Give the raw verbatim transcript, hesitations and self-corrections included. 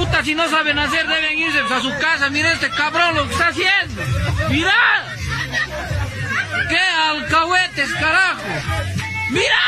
puta, si no saben hacer, deben irse a su casa. Mira este cabrón lo que está haciendo. Mira. ¡Qué alcahuetes, carajo! ¡Mira!